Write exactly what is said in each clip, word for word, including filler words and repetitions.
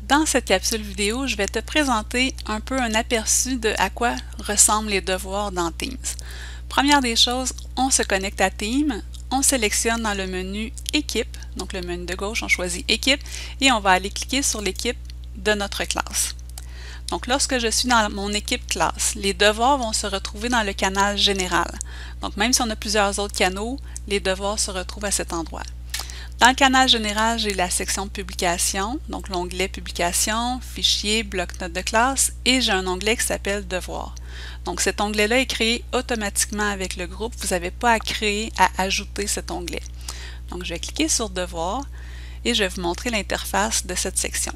Dans cette capsule vidéo, je vais te présenter un peu un aperçu de à quoi ressemblent les devoirs dans Teams. Première des choses, on se connecte à Teams, on sélectionne dans le menu Équipe, donc le menu de gauche, on choisit Équipe et on va aller cliquer sur l'équipe de notre classe. Donc lorsque je suis dans mon équipe classe, les devoirs vont se retrouver dans le canal général. Donc même si on a plusieurs autres canaux, les devoirs se retrouvent à cet endroit. Dans le canal général, j'ai la section Publication, donc l'onglet Publication, Fichier, Bloc-notes de classe, et j'ai un onglet qui s'appelle Devoirs. Donc cet onglet-là est créé automatiquement avec le groupe. Vous n'avez pas à créer, à ajouter cet onglet. Donc je vais cliquer sur Devoirs et je vais vous montrer l'interface de cette section.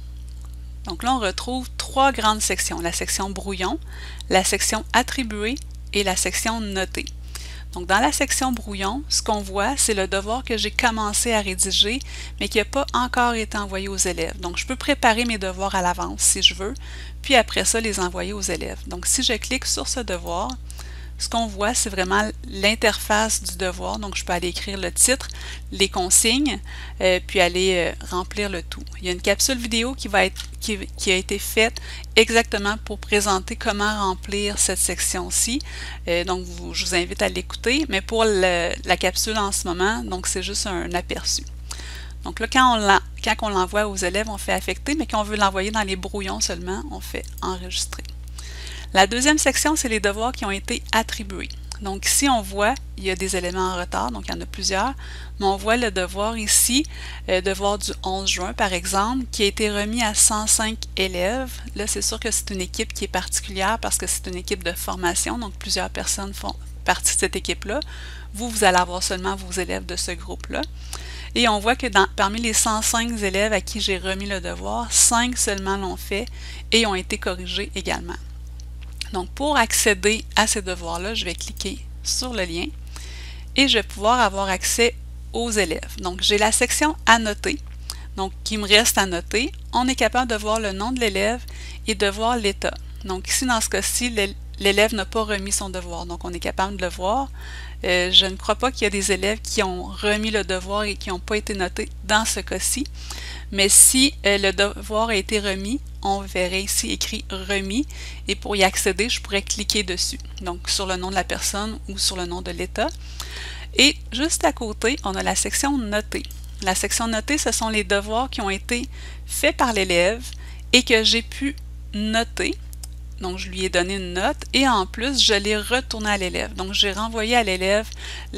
Donc là, on retrouve trois grandes sections, la section Brouillon, la section Attribuer et la section Noter. Donc, dans la section brouillon, ce qu'on voit, c'est le devoir que j'ai commencé à rédiger, mais qui n'a pas encore été envoyé aux élèves. Donc, je peux préparer mes devoirs à l'avance si je veux, puis après ça, les envoyer aux élèves. Donc, si je clique sur ce devoir, ce qu'on voit, c'est vraiment l'interface du devoir. Donc, je peux aller écrire le titre, les consignes, euh, puis aller euh, remplir le tout. Il y a une capsule vidéo qui, va être, qui, qui a été faite exactement pour présenter comment remplir cette section-ci. Euh, donc, vous, je vous invite à l'écouter. Mais pour le, la capsule en ce moment, donc c'est juste un aperçu. Donc là, quand on l'envoie aux élèves, on fait affecter, mais quand on veut l'envoyer dans les brouillons seulement, on fait enregistrer. La deuxième section, c'est les devoirs qui ont été attribués. Donc ici, on voit, il y a des éléments en retard, donc il y en a plusieurs, mais on voit le devoir ici, le devoir du onze juin par exemple, qui a été remis à cent cinq élèves. Là, c'est sûr que c'est une équipe qui est particulière parce que c'est une équipe de formation, donc plusieurs personnes font partie de cette équipe-là. Vous, vous allez avoir seulement vos élèves de ce groupe-là. Et on voit que dans, parmi les cent cinq élèves à qui j'ai remis le devoir, cinq seulement l'ont fait et ont été corrigés également. Donc, pour accéder à ces devoirs-là, je vais cliquer sur le lien et je vais pouvoir avoir accès aux élèves. Donc, j'ai la section « Annoter », donc qui me reste à noter. On est capable de voir le nom de l'élève et de voir l'état. Donc, ici, dans ce cas-ci, l'élève n'a pas remis son devoir. Donc, on est capable de le voir. Euh, je ne crois pas qu'il y a des élèves qui ont remis le devoir et qui n'ont pas été notés dans ce cas-ci. Mais si euh, le devoir a été remis, on verrait ici écrit « Remis » et pour y accéder, je pourrais cliquer dessus, donc sur le nom de la personne ou sur le nom de l'État. Et juste à côté, on a la section « Noter ». La section « Noter », ce sont les devoirs qui ont été faits par l'élève et que j'ai pu noter. Donc, je lui ai donné une note et en plus, je l'ai retourné à l'élève. Donc, j'ai renvoyé à l'élève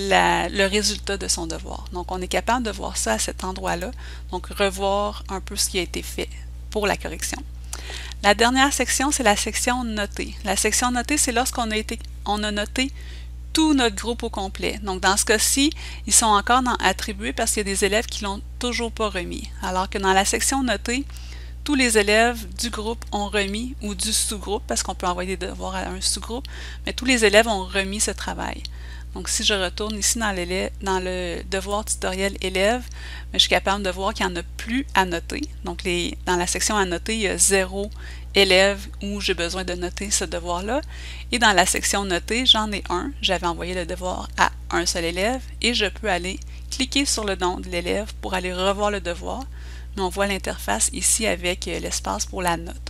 le résultat de son devoir. Donc, on est capable de voir ça à cet endroit-là. Donc, revoir un peu ce qui a été fait pour la correction. La dernière section, c'est la section Noter. La section Noter, c'est lorsqu'on a été, on a noté tout notre groupe au complet. Donc, dans ce cas-ci, ils sont encore dans Attribuer parce qu'il y a des élèves qui ne l'ont toujours pas remis. Alors que dans la section Noter, tous les élèves du groupe ont remis, ou du sous-groupe, parce qu'on peut envoyer des devoirs à un sous-groupe, mais tous les élèves ont remis ce travail. Donc, si je retourne ici dans, dans le devoir tutoriel élèves, je suis capable de voir qu'il n'y en a plus à noter. Donc, les, dans la section à noter, il y a zéro élève où j'ai besoin de noter ce devoir-là. Et dans la section noter, j'en ai un. J'avais envoyé le devoir à un seul élève et je peux aller cliquer sur le nom de l'élève pour aller revoir le devoir. Mais on voit l'interface ici avec l'espace pour la note.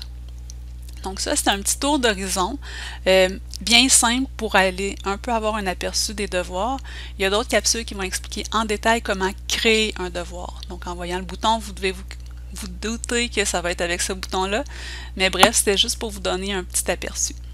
Donc ça, c'est un petit tour d'horizon, euh, bien simple pour aller un peu avoir un aperçu des devoirs. Il y a d'autres capsules qui vont expliquer en détail comment créer un devoir. Donc en voyant le bouton, vous devez vous, vous douter que ça va être avec ce bouton-là. Mais bref, c'était juste pour vous donner un petit aperçu.